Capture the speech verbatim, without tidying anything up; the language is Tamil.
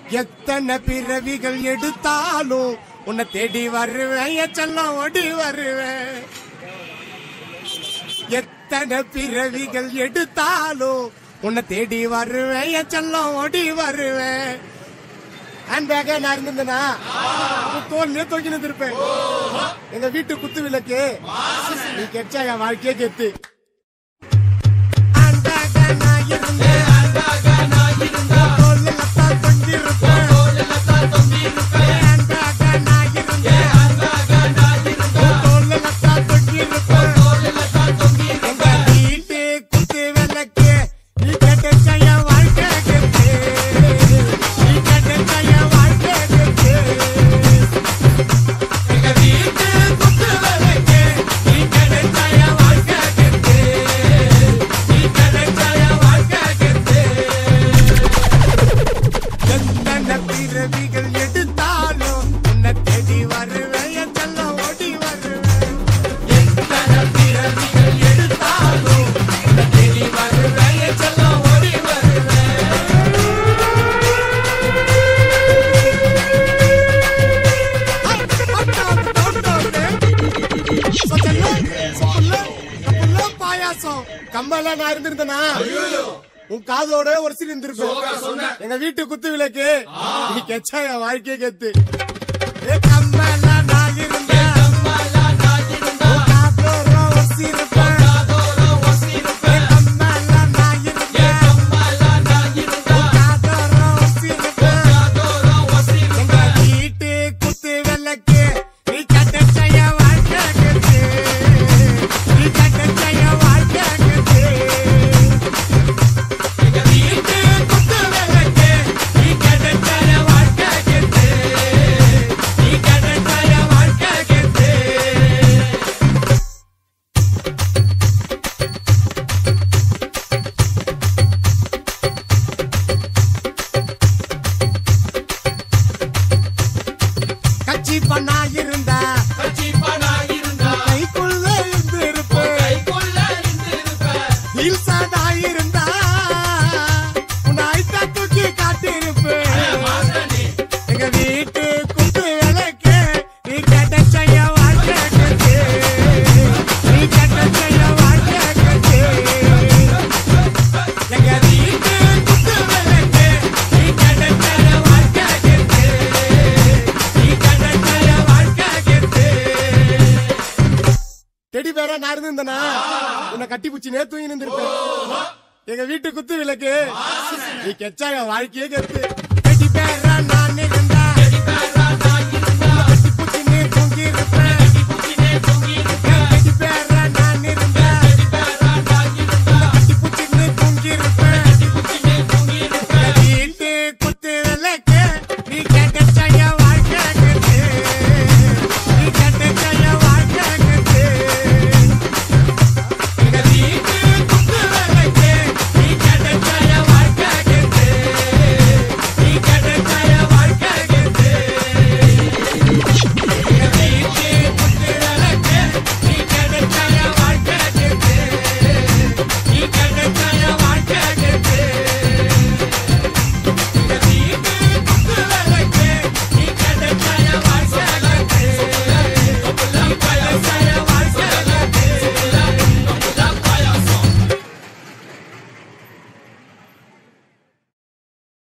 எத்தனை பிறவிகள் எடுத்தாலும் உன்னை தேடி வருவேன் என் செல்லம் ஓடி வருவேன். எத்தனை பிறவிகள் எடுத்தாலும் உன்னை தேடி வருவேன் என் செல்லம் ஓடி வருவேன். ஹேண்ட் பேக்கா நான் இருந்திருந்தேனா தோல்லே தூக்கி நின்றுருப்பேன். எங்க வீட்டு குத்து விளக்கு நீ கெச்சா என் வாழ்க்கையே கெத்து. ஹேண்ட் பேக்கா நான் இருந்தேன் கம்பல நான் இருந்திருந்தேனா உன் காதோட ஒரு சீன் இருந்திருப்பேன். எங்க வீட்டு குத்து விளக்கு நீ கெச்சா என் வாழ்க்கையே கெத்து. கம்பல நான் இருந்தேன் உன்னை கட்டி பூச்சி நேத்து தூங்கி நின்றுருப்பேன். எங்க வீட்டு குத்து விளக்கு நீ கெச்சா வாழ்க்கையே கெத்து.